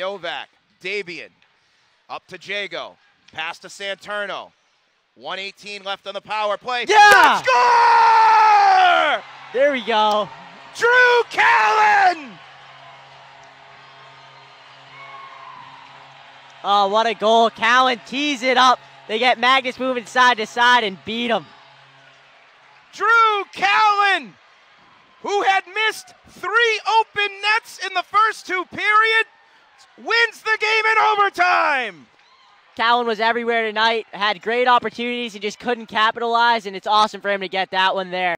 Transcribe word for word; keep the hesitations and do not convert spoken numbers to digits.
Novak, Dabian, up to Jago, pass to Santurno. one eighteen left on the power play. Yeah! Score! There we go. Drew Callin! Oh, what a goal. Callin tees it up. They get Magnus moving side to side and beat him. Drew Callin, who had missed three open nets in the first two periods, wins the game in overtime. Callin was everywhere tonight, had great opportunities and just couldn't capitalize, and it's awesome for him to get that one there.